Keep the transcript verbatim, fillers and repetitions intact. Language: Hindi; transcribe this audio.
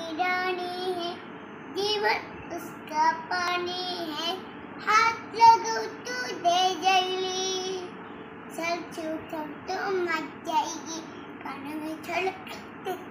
की रानी है, जीवन उसका पानी है, हाथ लगाओ तो दे जली, सर छू तो मच जाएगी, कानों में छलकते